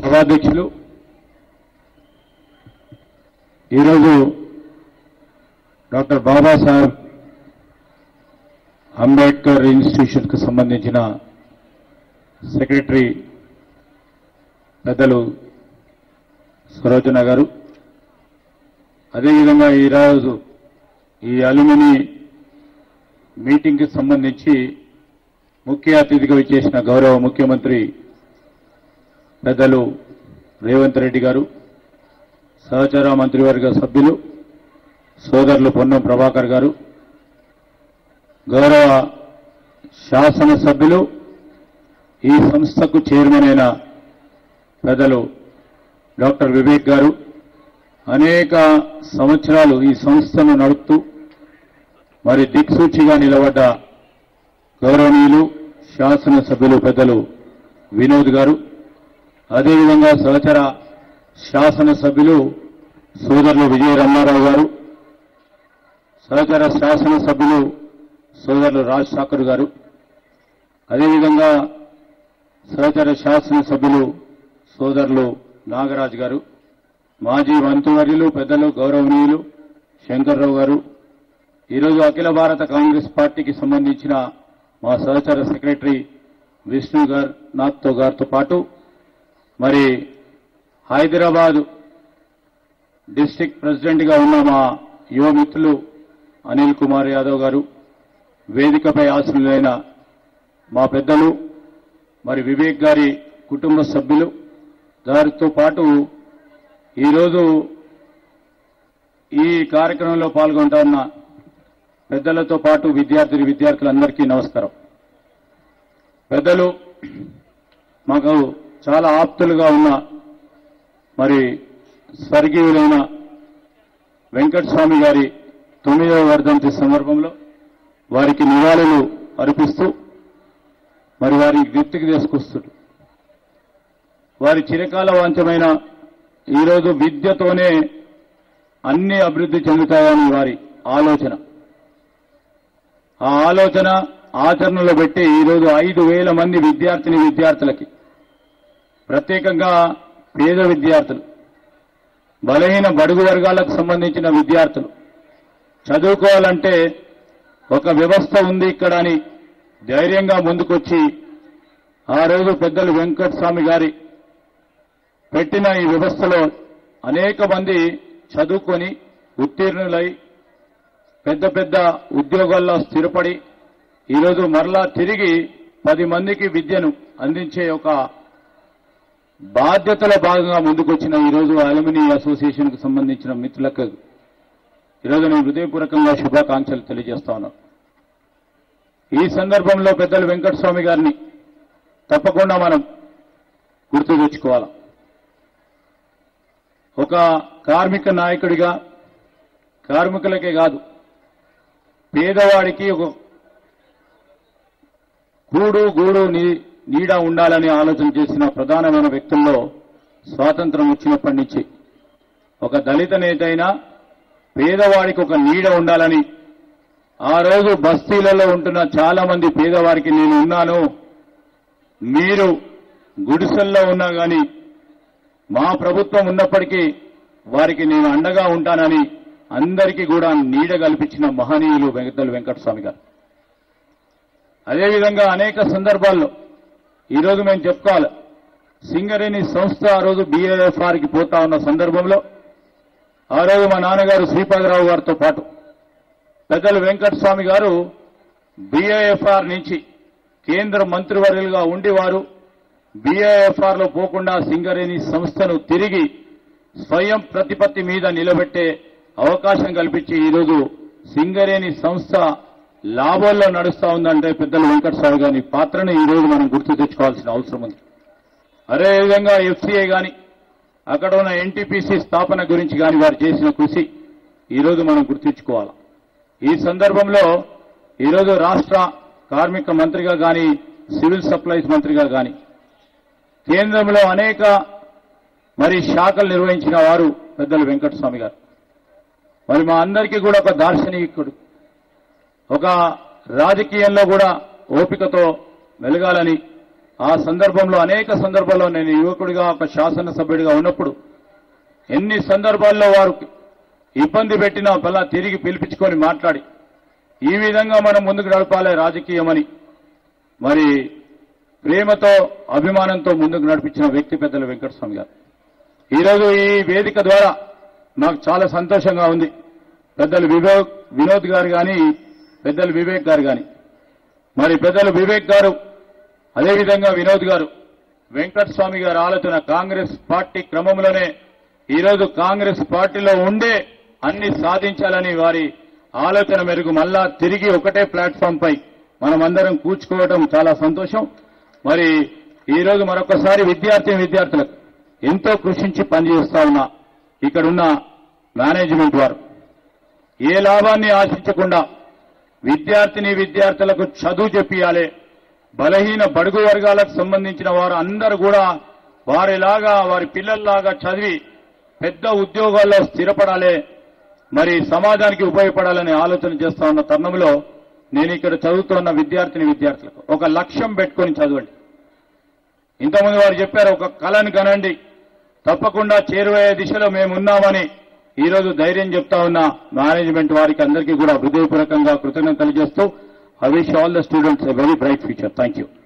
సభాధ్యక్షులు ఈరోజు doctor Babasaheb Ambedkar institution కు సంబంధించిన సెక్రటరీ పెద్దలు సరోజన గారు, అదేవిధంగా ఈరోజు ఈ అలుమిని మీటింగ్ కి సంబంధించి ముఖ్య అతిథిగా విచ్చేసిన గౌరవ ముఖ్యమంత్రి పెద్దలు రేవంత్ రెడ్డి గారు, సహచర మంత్రివర్గ సభ్యులు సోదరులు పొన్నం ప్రభాకర్ గారు, గౌరవ శాసనసభ్యులు ఈ సంస్థకు చైర్మన్ అయిన పెద్దలు డాక్టర్ వివేక్ గారు, అనేక సంవత్సరాలు ఈ సంస్థను నడుపుతూ మరి దిక్సూచిగా నిలబడ్డ గౌరవనీయులు శాసనసభ్యులు పెద్దలు వినోద్ గారు, అదేవిధంగా సహచర శాసనసభ్యులు సోదరులు విజయ రమణారావు గారు, సహచర శాసనసభ్యులు సోదరులు రాజ్ ఠాకూర్ గారు, అదేవిధంగా సహచర శాసనసభ్యులు సోదరులు నాగరాజ్ గారు, మాజీ మంత్రివర్యులు పెద్దలు గౌరవనీయులు శంకర్రావు గారు, ఈరోజు అఖిల భారత కాంగ్రెస్ పార్టీకి సంబంధించిన మా సహచర సెక్రటరీ విష్ణు నాథ్తో గారితో పాటు మరి హైదరాబాద్ డిస్ట్రిక్ట్ ప్రెసిడెంట్గా ఉన్న మా యువ మిత్రులు అనిల్ కుమార్ యాదవ్ గారు, వేదికపై ఆసీనులైన మా పెద్దలు మరి వివేక్ గారి కుటుంబ సభ్యులు గారితో పాటు ఈరోజు ఈ కార్యక్రమంలో పాల్గొంటున్న పెద్దలతో పాటు విద్యార్థులందరికీ నమస్కారం. పెద్దలు మాకు చాలా ఆప్తులుగా ఉన్న మరి స్వర్గీయులైన వెంకటస్వామి గారి 9వ వర్ధంతి సందర్భంలో వారికి నివాళులు అర్పిస్తూ మరి వారి గుర్తుకు తీసుకొస్తారు. వారి చిరకాల వాంఛమైన ఈరోజు విద్యతోనే అన్ని అభివృద్ధి చెందుతాయని వారి ఆలోచన. ఆ ఆలోచన ఆచరణలో పెట్టి ఈరోజు 5,000 మంది విద్యార్థులకి, ప్రత్యేకంగా పేద విద్యార్థులు, బలహీన బడుగు వర్గాలకు సంబంధించిన విద్యార్థులు చదువుకోవాలంటే ఒక వ్యవస్థ ఉంది ఇక్కడ అని ధైర్యంగా ముందుకొచ్చి ఆ రోజు పెద్దలు వెంకటస్వామి గారి పెట్టిన ఈ వ్యవస్థలో అనేక మంది చదువుకొని ఉత్తీర్ణులై పెద్ద పెద్ద ఉద్యోగాల్లో స్థిరపడి ఈరోజు మరలా తిరిగి 10 మందికి విద్యను అందించే ఒక బాధ్యతలో భాగంగా ముందుకొచ్చిన ఈరోజు అలుమిని అసోసియేషన్ కు సంబంధించిన మిత్రులకు ఈరోజు నేను హృదయపూర్వకంగా శుభాకాంక్షలు తెలియజేస్తా ఉన్నాను. ఈ సందర్భంలో పెద్దలు వెంకటస్వామి గారిని తప్పకుండా మనం గుర్తు తెచ్చుకోవాలి. ఒక కార్మిక నాయకుడిగా కార్మికులకే కాదు, పేదవాడికి ఒక గూడు నీడ ఉండాలని ఆలోచన చేసిన ప్రధానమైన వ్యక్తుల్లో స్వాతంత్రం వచ్చినప్పటి నుంచి ఒక దళిత నేత అయినా పేదవాడికి ఒక నీడ ఉండాలని ఆ రోజు బస్తీలలో ఉంటున్న చాలా మంది పేదవారికి నేను ఉన్నాను, మీరు గుడిసెల్లో ఉన్నా కానీ మా ప్రభుత్వం ఉన్నప్పటికీ వారికి నేను అండగా ఉంటానని అందరికీ కూడా నీడ కల్పించిన మహనీయులు పెద్దలు వెంకటస్వామి గారు. అదేవిధంగా అనేక సందర్భాల్లో ఈరోజు మేము చెప్పుకోవాలి, సింగరేణి సంస్థ ఆ రోజు BIFRకి పోతా ఉన్న సందర్భంలో ఆ రోజు మా నాన్నగారు శ్రీపాదరావు గారితో పాటు పెద్దలు వెంకటస్వామి గారు BIFR నుంచి కేంద్ర మంత్రివర్యులుగా ఉండి వారు BIFRలో పోకుండా సింగరేణి సంస్థను తిరిగి స్వయం ప్రతిపత్తి మీద నిలబెట్టే అవకాశం కల్పించి ఈరోజు సింగరేణి సంస్థ లాభాల్లో నడుస్తా ఉందంటే పెద్దలు వెంకటస్వామి గారి పాత్రను ఈరోజు మనం గుర్తు తెచ్చుకోవాల్సిన అవసరం ఉంది. అదేవిధంగా FCI కానీ అక్కడ ఉన్న NTPC స్థాపన గురించి కానీ వారు చేసిన కృషి ఈరోజు మనం గుర్తించుకోవాలి. ఈ సందర్భంలో ఈరోజు రాష్ట్ర కార్మిక మంత్రిగా కానీ సివిల్ సప్లైస్ మంత్రిగా కానీ కేంద్రంలో అనేక మరి శాఖలు నిర్వహించిన వారు పెద్దలు వెంకటస్వామి గారు. మరి మా అందరికీ కూడా ఒక దార్శనికుడు, ఒక రాజకీయంలో కూడా ఓపికతో వెలగాలని ఆ సందర్భంలో అనేక సందర్భాల్లో నేను యువకుడిగా ఒక శాసనసభ్యుడిగా ఉన్నప్పుడు ఎన్ని సందర్భాల్లో వారు ఇబ్బంది పెట్టినా మళ్ళా తిరిగి పిలిపించుకొని మాట్లాడి ఈ విధంగా మనం ముందుకు నడపాలి రాజకీయమని మరి ప్రేమతో అభిమానంతో ముందుకు నడిపించిన వ్యక్తి పెద్దలు వెంకటస్వామి గారు. ఈరోజు ఈ వేదిక ద్వారా నాకు చాలా సంతోషంగా ఉంది. పెద్దలు వినోద్ గారు కానీ పెద్దలు వివేక్ గారు కానీ మరి పెద్దలు వివేక్ గారు అదేవిధంగా వినోద్ గారు వెంకటస్వామి గారు ఆలోచన కాంగ్రెస్ పార్టీ క్రమంలోనే ఈరోజు కాంగ్రెస్ పార్టీలో ఉండే అన్ని సాధించాలని వారి ఆలోచన మేరకు మళ్ళా తిరిగి ఒకటే ప్లాట్ఫామ్ పై మనమందరం కూర్చుకోవడం చాలా సంతోషం. మరి ఈరోజు మరొకసారి విద్యార్థులకు ఎంతో కృషించి పనిచేస్తా ఉన్నా ఇక్కడున్న మేనేజ్మెంట్ వారు ఏ లాభాన్ని ఆశించకుండా విద్యార్థులకు చదువు చెప్పియాలి. బలహీన బడుగు వర్గాలకు సంబంధించిన వారు అందరూ కూడా వారిలాగా వారి పిల్లల్లాగా చదివి పెద్ద ఉద్యోగాల్లో స్థిరపడాలి, మరి సమాజానికి ఉపయోగపడాలని ఆలోచన చేస్తా ఉన్న తరుణంలో నేను ఇక్కడ చదువుతున్న విద్యార్థులకు ఒక లక్ష్యం పెట్టుకొని చదవండి. ఇంతకుముందు వారు చెప్పారు, ఒక కళను కనండి, తప్పకుండా చేరువయ్యే దిశలో మేమున్నామని ఈరోజు ధైర్యం చెప్తా ఉన్న మేనేజ్మెంట్ వారికి అందరికీ కూడా హృదయపూర్వకంగా కృతజ్ఞతలు చేస్తూ I wish all the students a very bright future. Thank you.